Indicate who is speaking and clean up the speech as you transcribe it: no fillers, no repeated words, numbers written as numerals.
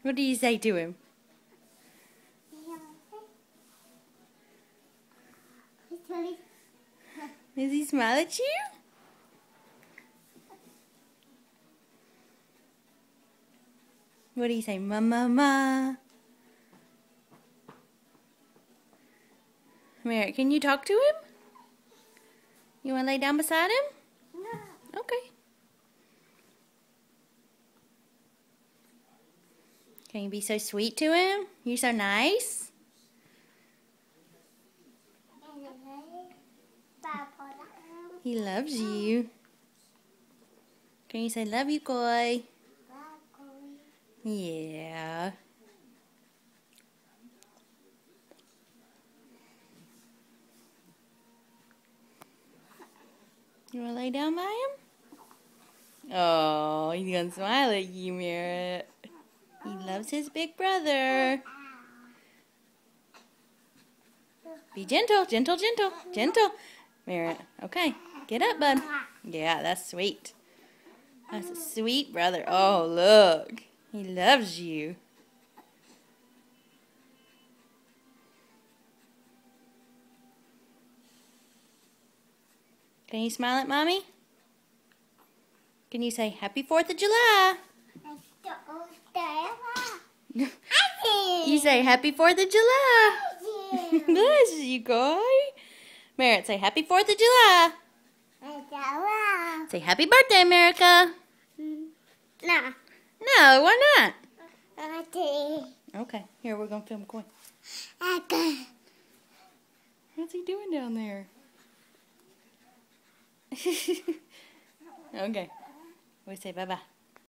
Speaker 1: What do you say to him? Does he smile at you? What do you say? Ma. Merritt, can you talk to him? You want to lay down beside him?
Speaker 2: No.
Speaker 1: Okay. Can you be so sweet to him? You're so nice. He loves you. Can you say, love you, Koi? Yeah. You want to lay down by him? Oh, he's going to smile at you, Merritt. He loves his big brother. Be gentle, gentle, gentle, gentle. Merritt, okay. Get up, bud. Yeah, that's sweet. That's a sweet brother. Oh, look. He loves you. Can you smile at Mommy? Can you say Happy 4th of July? You say Happy 4th of July. Bless you, Koi. Merritt, say Happy 4th of July. Say Happy birthday, America.
Speaker 2: No.
Speaker 1: No, why not? Okay, here, we're going to film Koi. What's he doing down there? Okay, we say bye-bye.